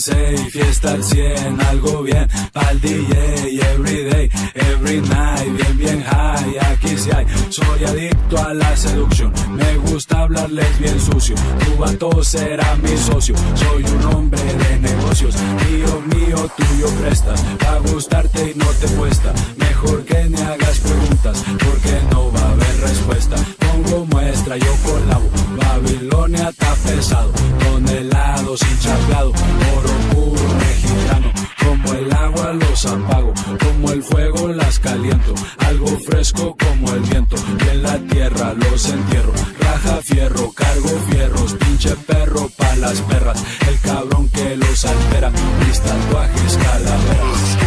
6, fiesta al 100, algo bien pa'l DJ, everyday, every night, bien bien high, aquí sí hay. Soy adicto a la seducción, me gusta hablarles bien sucio, tu vato será mi socio, soy un hombre de negocios, mío, tuyo prestas, va a gustarte y no te cuesta, mejor que ni hagas preguntas, porque no va a haber respuesta, pongo muestra, yo colabo, Babilonia está pesado, tonelados y chapeado, oro puro mexicano, como el agua los apago, como el fuego las caliento, algo fresco como el viento, y en la tierra los entierro, raja fierro, cargo fierros, pinche perro pa' las perras, el cabrón que los altera, mis tatuajes calaveras.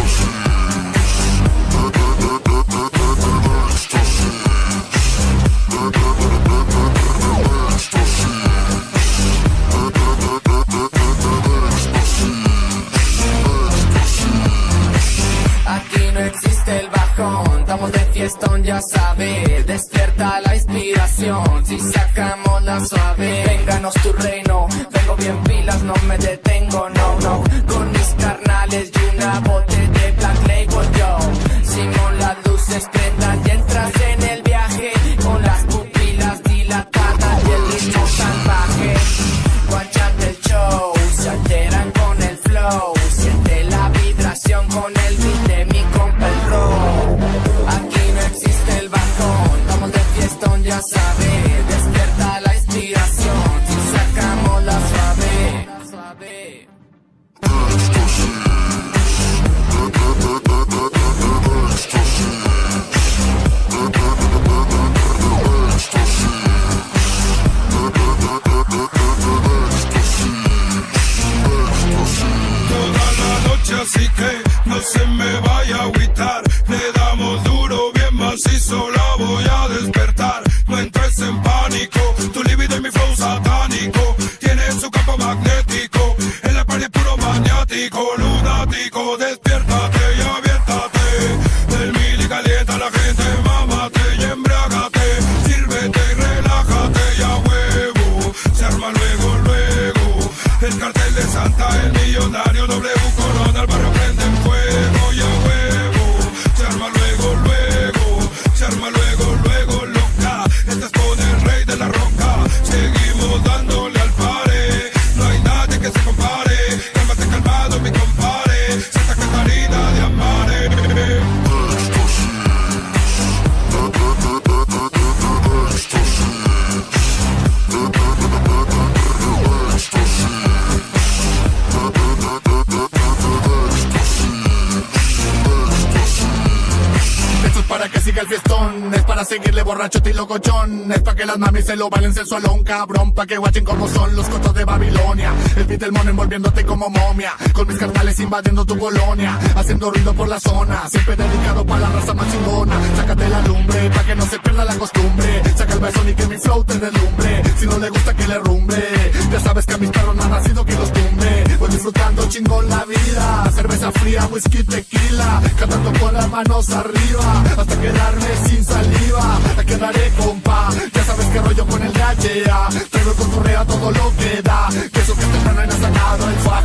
Estamos de fiestón, ya sabes, despierta la inspiración, si sacamos la suave, vénganos tu reino, vengo bien pilas, no me detengo, no, con mis carnales y una bote de Black Label, yo, Simón las luces prendan y entras en el viaje, con las pupilas dilatadas y el ritmo salvaje, guachate el show, se alteran con el flow, siente la vibración con el beat de mi compa el rock. Aquí no existe el bajón, estamos de fiestón, ya sabes, despierta la inspiración, si sacamos la suave. Toda la noche, así que no se me vaya a agüitar, le damos duro, bien macizo, la voy a despertar, no entres en pánico, tu libido y mi flow satánico, tiene su campo magnético, en la pared puro maniático, lunático, despiértate y aviértate, el mili calienta a la gente, mámate y embriágate, sírvete y relájate y a huevo, se arma luego, el cartel de Santa, el millonario, W Corona, el barrio prende en fuego y a huevo, se arma luego, loca, estás con el rey de la roca, seguimos dándole al pare, no hay nadie que se compare, cálmate calmado mi compare, Santa Catarina de Amare. Para que siga el fiestón, es para seguirle borracho y locochón, es para que las mamis se lo bailen sensualón, cabrón, pa' que guachen como son los cotos de Babilonia, el beat del mono envolviéndote como momia, con mis carnales invadiendo tu colonia, haciendo ruido por la zona, siempre dedicado pa' la raza más chingona, sácate la lumbre, pa' que no se pierda la costumbre, saca el beso y que mi flow te deslumbre, si no le gusta que le rumbe, ya sabes que a mis perros no han nacido que los tumbe, voy disfrutando chingón la vida, cerveza fría, whisky, tequila, cantando con las manos arriba, hasta quedarme sin saliva, te quedaré compa, ya sabes que rollo con el gallea, traigo con correa todo lo que da, que eso que este plano no ha sacado el fallo.